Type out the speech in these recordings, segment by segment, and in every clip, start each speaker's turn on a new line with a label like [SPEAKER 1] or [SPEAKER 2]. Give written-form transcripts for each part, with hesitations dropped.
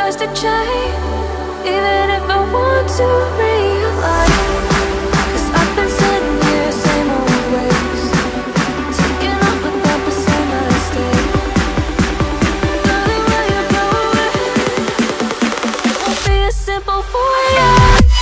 [SPEAKER 1] tries to change, even if I want to realize. 'Cause I've been sitting here, same old ways, taking off without the same mistake. Darling, will you go away? It won't be as simple for you.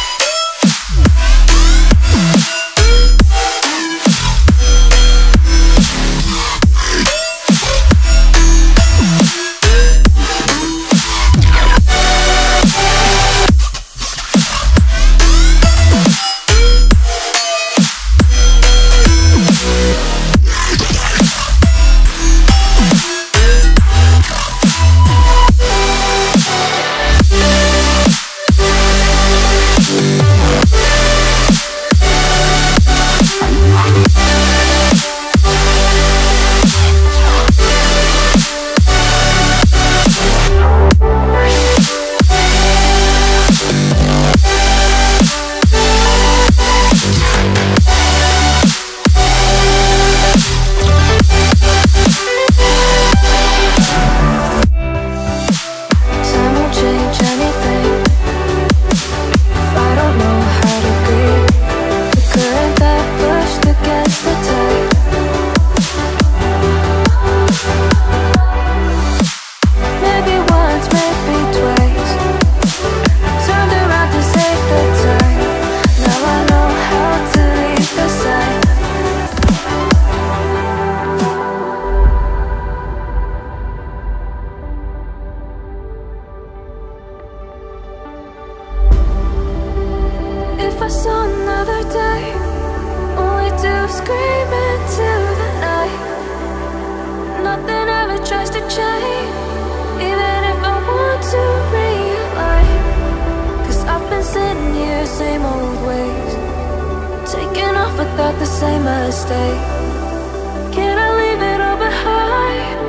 [SPEAKER 1] If I saw another day, only to scream into the night. Nothing ever tries to change, even if I want to realize. 'Cause I've been sitting here, same old ways, taking off without the same mistake. Can I leave it all behind?